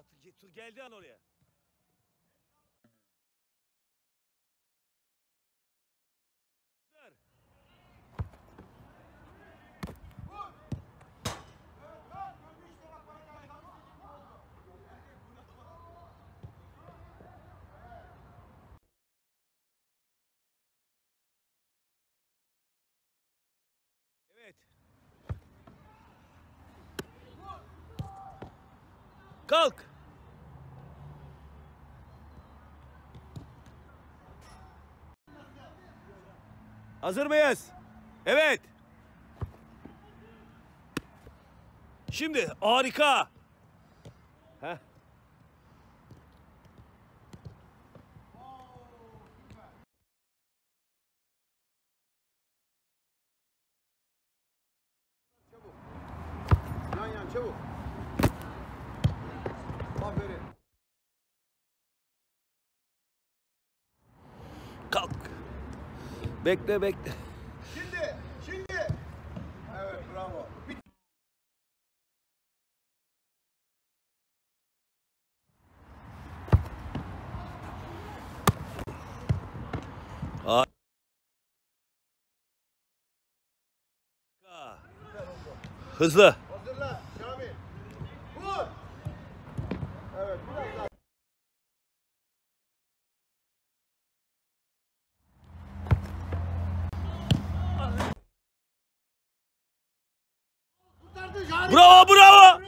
Geldi an oraya. Evet. Kalk. Hazır mıyız? Evet. Şimdi harika. Heh. Yan yan çabuk. Aferin. Kalk. Bekle bekle. Şimdi. Evet bravo. Harika. Hızlı. Hazırla Şamil. Vur. Evet biraz daha. Kurtardı Şamil. Bravo bravo.